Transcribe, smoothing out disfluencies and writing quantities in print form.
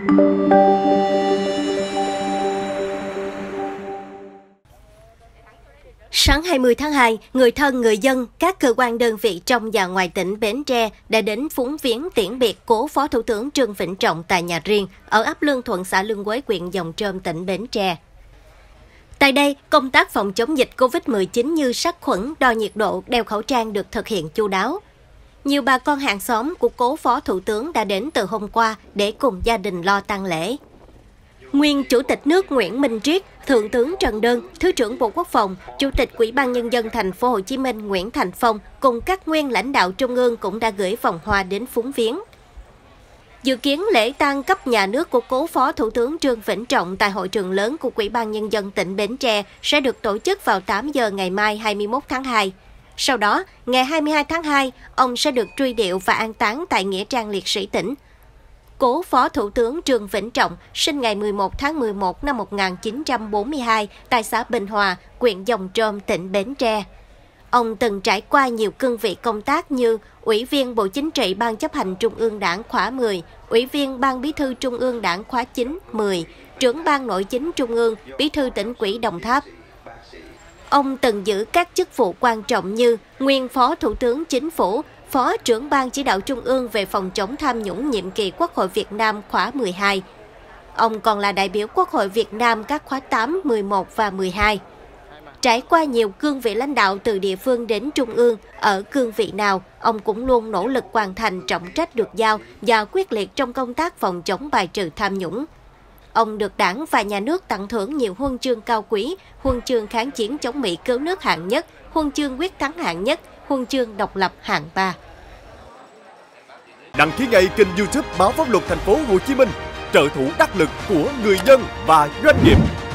Sáng 20 tháng 2, người thân, người dân, các cơ quan đơn vị trong và ngoài tỉnh Bến Tre đã đến phúng viếng tiễn biệt cố Phó Thủ tướng Trương Vĩnh Trọng tại nhà riêng ở ấp Lương Thuận, xã Lương Quới, huyện Giồng Trôm, tỉnh Bến Tre. Tại đây, công tác phòng chống dịch COVID-19 như sát khuẩn, đo nhiệt độ, đeo khẩu trang được thực hiện chu đáo. Nhiều bà con hàng xóm của cố Phó Thủ tướng đã đến từ hôm qua để cùng gia đình lo tang lễ. Nguyên Chủ tịch nước Nguyễn Minh Triết, Thượng tướng Trần Đơn, Thứ trưởng Bộ Quốc phòng, Chủ tịch Ủy ban Nhân dân Thành phố Hồ Chí Minh Nguyễn Thành Phong cùng các nguyên lãnh đạo trung ương cũng đã gửi vòng hoa đến phúng viếng. Dự kiến lễ tang cấp nhà nước của cố Phó Thủ tướng Trương Vĩnh Trọng tại hội trường lớn của Ủy ban Nhân dân tỉnh Bến Tre sẽ được tổ chức vào 8 giờ ngày mai 21 tháng 2. Sau đó, ngày 22 tháng 2, ông sẽ được truy điệu và an táng tại Nghĩa trang Liệt sĩ tỉnh. Cố Phó Thủ tướng Trương Vĩnh Trọng sinh ngày 11 tháng 11 năm 1942 tại xã Bình Hòa, huyện Giồng Trôm, tỉnh Bến Tre. Ông từng trải qua nhiều cương vị công tác như Ủy viên Bộ Chính trị Ban Chấp hành Trung ương Đảng khóa 10, Ủy viên Ban Bí thư Trung ương Đảng khóa 9, 10, Trưởng Ban Nội chính Trung ương, Bí thư Tỉnh ủy Đồng Tháp. Ông từng giữ các chức vụ quan trọng như nguyên Phó Thủ tướng Chính phủ, Phó trưởng Ban Chỉ đạo Trung ương về phòng chống tham nhũng nhiệm kỳ Quốc hội Việt Nam khóa 12. Ông còn là đại biểu Quốc hội Việt Nam các khóa 8, 11 và 12. Trải qua nhiều cương vị lãnh đạo từ địa phương đến trung ương, ở cương vị nào, ông cũng luôn nỗ lực hoàn thành trọng trách được giao và quyết liệt trong công tác phòng chống bài trừ tham nhũng. Ông được Đảng và Nhà nước tặng thưởng nhiều huân chương cao quý, huân chương kháng chiến chống Mỹ cứu nước hạng nhất, huân chương quyết thắng hạng nhất, huân chương độc lập hạng 3. Đăng ký ngay kênh YouTube Báo Pháp Luật Thành phố Hồ Chí Minh, trợ thủ đắc lực của người dân và doanh nghiệp.